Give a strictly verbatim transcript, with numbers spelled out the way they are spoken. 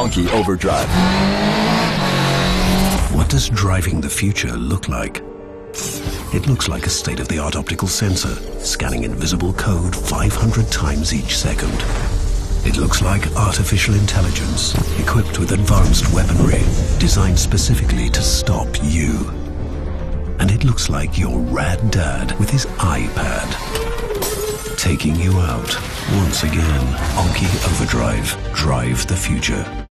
Anki OVERDRIVE. What does driving the future look like? It looks like a state-of-the-art optical sensor scanning invisible code five hundred times each second. It looks like artificial intelligence equipped with advanced weaponry designed specifically to stop you. And it looks like your rad dad with his iPad taking you out once again. Anki OVERDRIVE. Drive the future.